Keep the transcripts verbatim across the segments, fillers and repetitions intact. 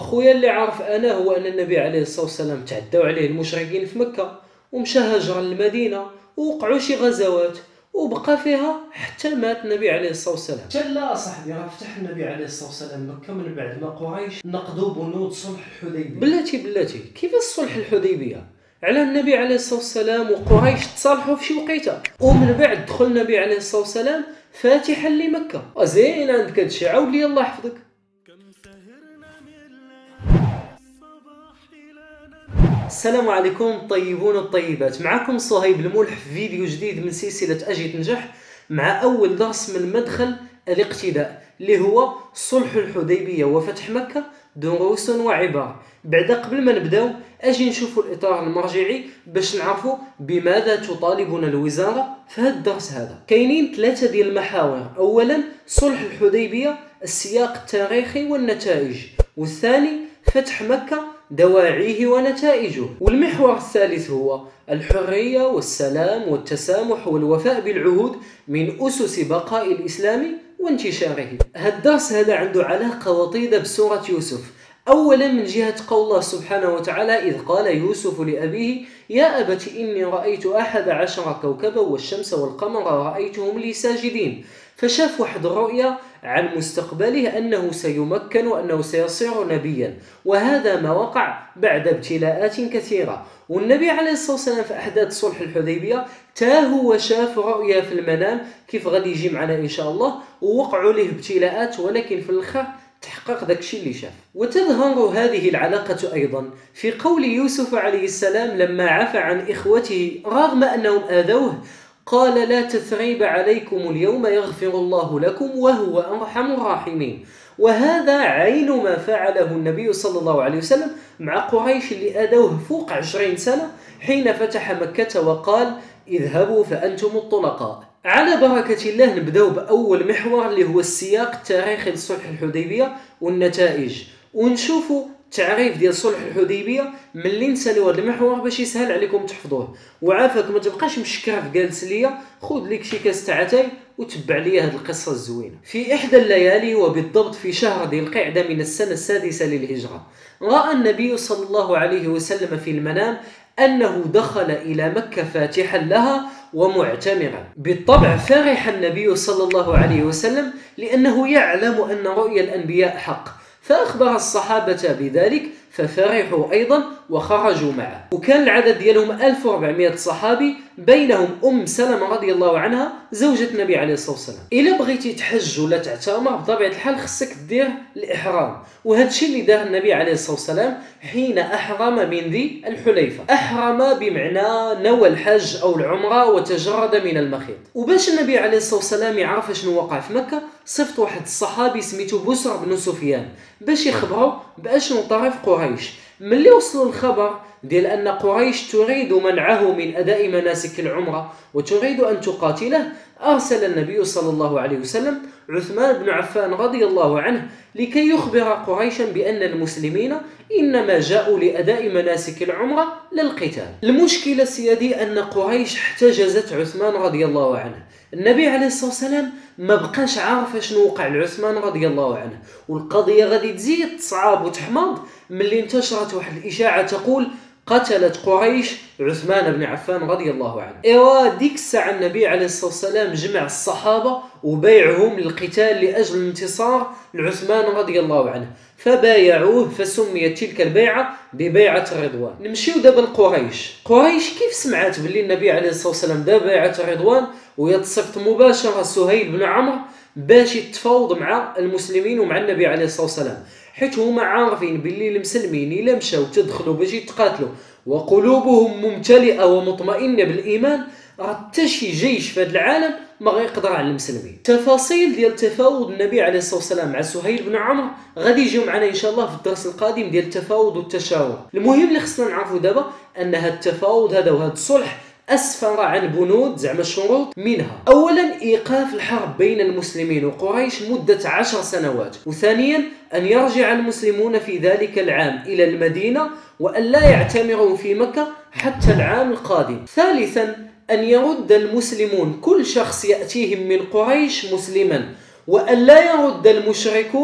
خويا اللي عارف انا هو ان النبي عليه الصلاه والسلام تعداو عليه المشركين في مكه ومشى هاجر للمدينه ووقعوا شي غزوات وبقى فيها حتى مات النبي عليه الصلاه والسلام. لا صاحبي راه فتح النبي عليه الصلاه والسلام مكه من بعد ما قريش نقضوا بنود صلح الحديبيه. بلاتي بلاتي كيفاش صلح الحديبيه؟ على النبي عليه الصلاه والسلام وقريش تصالحوا في شي وقيته ومن بعد دخل النبي عليه الصلاه والسلام فاتحا لمكه. زين عندك هادشي عاود لي الله يحفظك. السلام عليكم الطيبون والطيبات، معكم صهيب الملح في فيديو جديد من سلسلة أجي تنجح مع أول درس من مدخل الاقتداء اللي هو صلح الحديبية وفتح مكة دروس وعبر. بعد قبل ما نبداو أجي نشوفوا الإطار المرجعي باش نعرفوا بماذا تطالبنا الوزارة في هذا الدرس هذا. كاينين ثلاثة ديال المحاور، أولا صلح الحديبية السياق التاريخي والنتائج، والثاني فتح مكة دواعيه ونتائجه، والمحور الثالث هو الحرية والسلام والتسامح والوفاء بالعهود من أسس بقاء الإسلام وانتشاره. هذا الدرس هذا عنده علاقة وطيدة بسورة يوسف. أولا من جهة قول الله سبحانه وتعالى إذ قال يوسف لأبيه يا أبت إني رأيت أحد عشر كوكبا والشمس والقمر رأيتهم لي ساجدين، فشاف واحد الرؤيا عن مستقبله أنه سيمكن وأنه سيصير نبيا، وهذا ما وقع بعد ابتلاءات كثيرة. والنبي عليه الصلاة والسلام في أحداث صلح الحديبية تاه وشاف رؤيا في المنام كيف غادي يجي معنا إن شاء الله، ووقعوا له ابتلاءات ولكن في الآخر تحقق ذاك الشيء اللي شاف. وتظهر هذه العلاقة أيضا في قول يوسف عليه السلام لما عفى عن إخوته رغم أنهم آذوه قال لا تثريب عليكم اليوم يغفر الله لكم وهو أرحم الراحمين. وهذا عين ما فعله النبي صلى الله عليه وسلم مع قريش اللي آذوه فوق عشرين سنة حين فتح مكة وقال اذهبوا فأنتم الطلقاء. على بركة الله نبدأ بأول محور اللي هو السياق التاريخي لصلح الحديبية والنتائج، ونشوفوا تعريف ديال صلح الحديبية ملي نسالوا هذا المحور باش يسهل عليكم تحفظوه. وعافاك ما تبقاش مشكره في جالس ليا، خذ لك شي كاس تاع اتاي وتبع لي هذه القصه الزوينه. في احدى الليالي وبالضبط في شهر ذي القعده من السنه السادسه للهجره راى النبي صلى الله عليه وسلم في المنام أنه دخل إلى مكة فاتحا لها ومعتمرا. بالطبع فرح النبي صلى الله عليه وسلم لأنه يعلم أن رؤيا الأنبياء حق، فأخبر الصحابة بذلك ففرحوا أيضا وخرجوا معه. وكان العدد ديالهم ألف وأربعمائة صحابي، بينهم أم سلمة رضي الله عنها زوجة النبي عليه الصلاة والسلام. إلا بغيتي تحج ولا تعتمر بطبيعة الحال خصك دير الإحرام، وهذا الشيء اللي دار النبي عليه الصلاة والسلام حين أحرم من ذي الحليفة. أحرم بمعنى نوى الحج أو العمرة وتجرد من المخيط. وباش النبي عليه الصلاة والسلام يعرف شنو وقع في مكة صفت واحد الصحابي سميته بسر بن سفيان باش يخبروا بأشنو طريف قريش. ملي وصلوا الخبر ديال أن قريش تريد منعه من أداء مناسك العمرة وتريد أن تقاتله، أرسل النبي صلى الله عليه وسلم عثمان بن عفان رضي الله عنه لكي يخبر قريشا بأن المسلمين إنما جاءوا لأداء مناسك العمرة للقتال. المشكلة سيدي أن قريش احتجزت عثمان رضي الله عنه. النبي عليه الصلاة والسلام ما بقاش عارف شنو وقع لعثمان رضي الله عنه، والقضية غادي تزيد تصعب وتحمض ملي انتشرت واحد الإشاعة تقول قتلت قريش عثمان بن عفان رضي الله عنه. ايوا ديك الساعة النبي عليه الصلاة والسلام جمع الصحابة وبايعهم للقتال لأجل الانتصار لعثمان رضي الله عنه، فبايعوه فسميت تلك البيعة ببيعة الرضوان. نمشيو دابا لقريش. قريش كيف سمعت باللي النبي عليه الصلاة والسلام دا بيعة الرضوان ويتصفت مباشرة سهيل بن عمرو باش يتفاوض مع المسلمين ومع النبي عليه الصلاة والسلام، حيت هما عارفين باللي المسلمين الا مشاو تدخلوا باش يتقاتلوا وقلوبهم ممتلئه ومطمئنه بالايمان راه حتى شي جيش في هذا العالم ما غيقدر على المسلمين. تفاصيل ديال تفاوض النبي عليه الصلاه والسلام مع سهيل بن عمرو غادي يجيو معنا ان شاء الله في الدرس القادم ديال التفاوض والتشاور. المهم اللي خصنا نعرفوا دابا ان هذا التفاوض هذا وهذا الصلح أسفر عن بنود زعما الشروط، منها أولا إيقاف الحرب بين المسلمين وقريش مدة عشر سنوات، وثانيا أن يرجع المسلمون في ذلك العام إلى المدينة وأن لا يعتمروا في مكة حتى العام القادم، ثالثا أن يرد المسلمون كل شخص يأتيهم من قريش مسلما، وأن لا يرد المشركون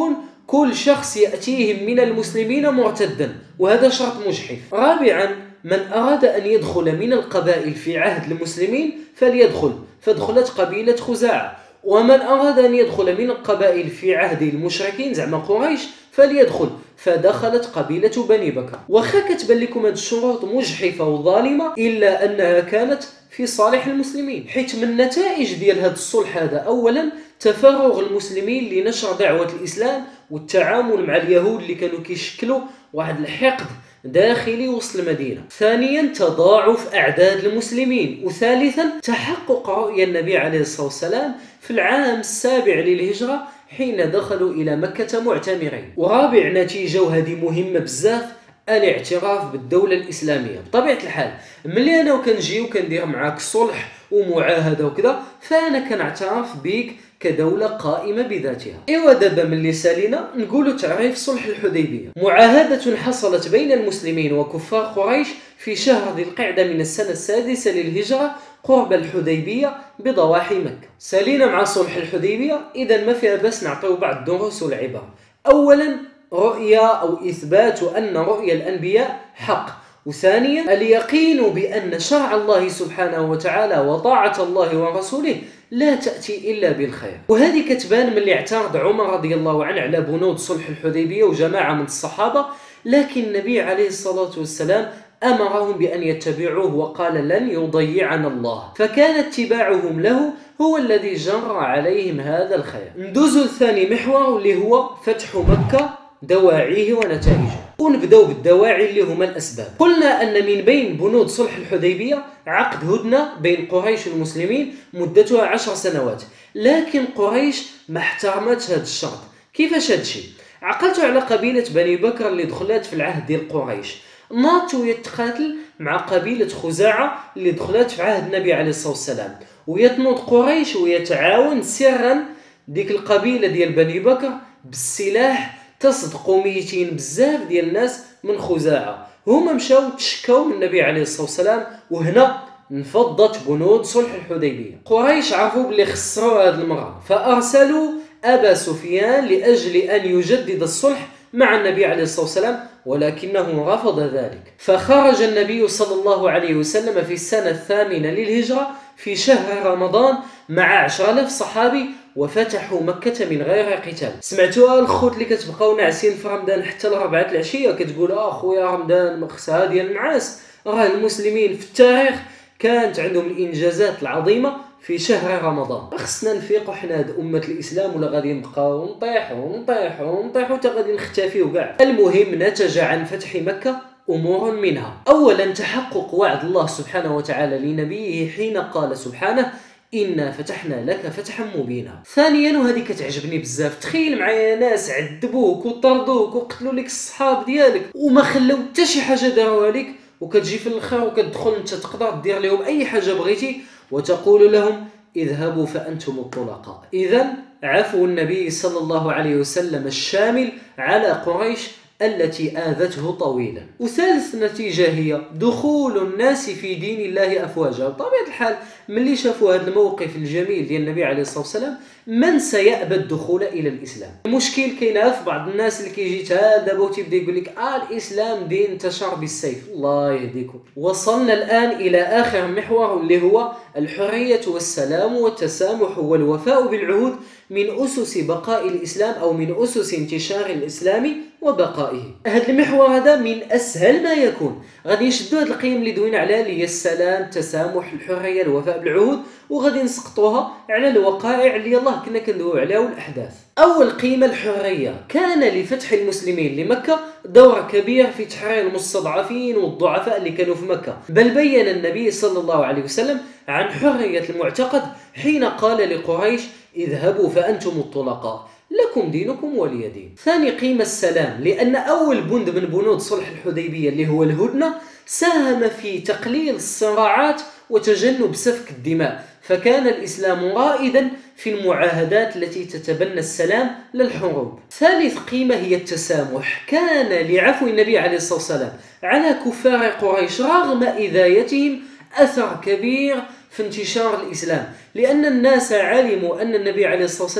كل شخص يأتيهم من المسلمين مرتدا، وهذا شرط مجحف. رابعا من أراد أن يدخل من القبائل في عهد المسلمين فليدخل، فدخلت قبيلة خزاعة. ومن أراد أن يدخل من القبائل في عهد المشركين زعما قريش فليدخل، فدخلت قبيلة بني بكر. واخا كتبان لكم هذه الشروط مجحفة وظالمة إلا أنها كانت في صالح المسلمين، حيث من نتائج ديال هذا الصلح هذا أولا تفرغ المسلمين لنشر دعوة الإسلام والتعامل مع اليهود اللي كانوا كيشكلوا واحد الحقد داخلي وسط المدينة. ثانيا تضاعف أعداد المسلمين. وثالثا تحقق رؤيا النبي عليه الصلاة والسلام في العام السابع للهجرة حين دخلوا إلى مكة معتمرين. ورابع نتيجة وهذه مهمة بزاف الاعتراف بالدولة الإسلامية. بطبيعة الحال ملي أنا وكنجي وكندير معاك صلح ومعاهدة وكذا فأنا كنعترف بيك كدولة قائمة بذاتها. إيوا دابا ملي سالينا نقولوا تعريف صلح الحديبية. معاهدة حصلت بين المسلمين وكفار قريش في شهر ذي القعدة من السنة السادسة للهجرة قرب الحديبية بضواحي مكة. سالينا مع صلح الحديبية، إذا ما فيها بس نعطيو بعض الدروس والعبر. أولا رؤية أو إثبات أن رؤيا الأنبياء حق. وثانيا اليقين بأن شرع الله سبحانه وتعالى وطاعة الله ورسوله لا تأتي إلا بالخير. وهذه كتبان من اللي اعترض عمر رضي الله عنه على بنود صلح الحديبية وجماعة من الصحابة، لكن النبي عليه الصلاة والسلام أمرهم بأن يتبعوه وقال لن يضيعنا الله، فكان اتباعهم له هو الذي جرى عليهم هذا الخير. ندوز الثاني محور اللي هو فتح مكة، دواعيه ونتائجه. ونبداو بالدواعي اللي هما الأسباب. قلنا أن من بين بنود صلح الحديبية عقد هدنة بين قريش والمسلمين مدتها عشر سنوات، لكن قريش ما احترمتش هذا الشرط. كيفاش هادشي؟ عقلتوا على قبيلة بني بكر اللي دخلت في العهد ديال قريش، ناضت يتقاتل مع قبيلة خزاعة اللي دخلت في عهد النبي عليه الصلاة والسلام، ويتنوض قريش ويتعاون سرا ديك القبيلة ديال بني بكر بالسلاح تصدقوا ميتين بزاف ديال الناس من خزاعة. هما مشاو تشكاو من النبي عليه الصلاة والسلام، وهنا انفضت بنود صلح الحديبية. قريش عرفوا بلي خسروا هذه المرة، فأرسلوا أبا سفيان لأجل أن يجدد الصلح مع النبي عليه الصلاة والسلام، ولكنه رفض ذلك. فخرج النبي صلى الله عليه وسلم في السنة الثامنة للهجرة في شهر رمضان مع عشرة آلاف صحابي وفتحوا مكة من غير قتال. سمعتوها الخوت اللي كتبقاو ناعسين في رمضان حتى لربعة العشية كتقول اه خويا رمضان مخصها ديال النعاس؟ راه المسلمين في التاريخ كانت عندهم الانجازات العظيمه في شهر رمضان. خصنا نفيقوا حنا هاد امه الاسلام ولا غادي نبقاو نطيحوا ونطيحوا ونطيحوا حتى غادي نختفيو كاع. المهم نتج عن فتح مكة امور منها. اولا تحقق وعد الله سبحانه وتعالى لنبيه حين قال سبحانه إنا فتحنا لك فتحا مبينا. ثانيا وهذه كتعجبني بزاف، تخيل معايا ناس عذبوك وطردوك وقتلوا لك الصحاب ديالك وما خلاو حتى شي حاجه داروها لك، وكتجي في الاخر وكتدخل انت تقدر دير لهم اي حاجه بغيتي وتقول لهم اذهبوا فانتم الطلقاء. اذا عفو النبي صلى الله عليه وسلم الشامل على قريش التي آذته طويلا. وثالث نتيجة هي دخول الناس في دين الله أفواجا. بطبيعة الحال ملي شافوا هذا الموقف الجميل ديال النبي عليه الصلاة والسلام من سيأبى الدخول إلى الإسلام؟ المشكل كاين في بعض الناس اللي كيجي دابا وتيبدا يقول لك آه الإسلام دين انتشر بالسيف. الله يهديكم. وصلنا الآن إلى آخر محور اللي هو الحرية والسلام والتسامح والوفاء بالعهود من أسس بقاء الإسلام أو من أسس انتشار الإسلام وبقائه. هذا المحور هذا من أسهل ما يكون. غادي نشدوا هذه القيم اللي دوينا عليها اللي هي السلام، التسامح، الحرية، الوفاء بالعهود، وغادي نسقطوها على الوقائع اللي يلاه كنا كندويو عليها والأحداث. أول قيمة الحرية. كان لفتح المسلمين لمكة دور كبير في تحرير المستضعفين والضعفاء اللي كانوا في مكة، بل بين النبي صلى الله عليه وسلم عن حرية المعتقد حين قال لقريش اذهبوا فأنتم الطلقاء لكم دينكم ولي دين. ثاني قيمة السلام، لأن أول بند من بنود صلح الحديبية اللي هو الهدنة ساهم في تقليل الصراعات وتجنب سفك الدماء، فكان الإسلام رائدا في المعاهدات التي تتبنى السلام للحروب. ثالث قيمة هي التسامح. كان لعفو النبي عليه الصلاة والسلام على كفار قريش رغم إذايتهم أثر كبير في انتشار الإسلام، لأن الناس علموا أن النبي عليه الصلاة والسلام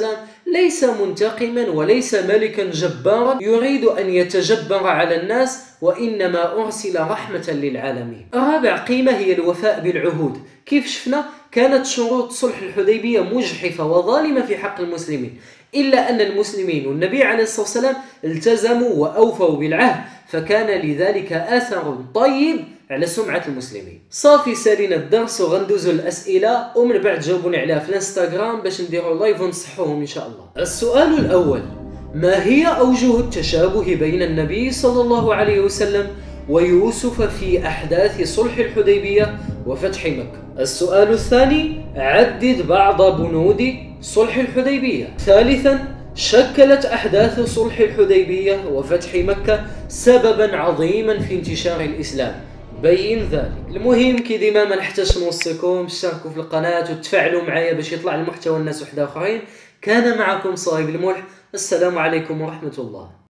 ليس منتقما وليس ملكا جبارا يريد أن يتجبر على الناس، وإنما أرسل رحمة للعالمين. رابع قيمة هي الوفاء بالعهود. كيف شفنا كانت شروط صلح الحديبية مجحفة وظالمة في حق المسلمين، إلا أن المسلمين والنبي عليه الصلاة والسلام التزموا وأوفوا بالعهد، فكان لذلك أثر طيب على سمعة المسلمين. صافي سالينا الدرس وغندوزو الأسئلة ومن بعد جاوبوني عليها في الانستغرام باش نديرو لايف ونصحوهم إن شاء الله. السؤال الأول: ما هي أوجه التشابه بين النبي صلى الله عليه وسلم ويوسف في أحداث صلح الحديبية وفتح مكة؟ السؤال الثاني: عدد بعض بنود صلح الحديبية. ثالثا: شكلت أحداث صلح الحديبية وفتح مكة سببا عظيما في انتشار الإسلام، بين ذلك. المهم كي ديما ما نحتاجش نوصيكم اشتركوا في القناة وتفاعلوا معايا باش يطلع المحتوى الناس وحده اخرين. كان معكم صهيب الملح، السلام عليكم ورحمة الله.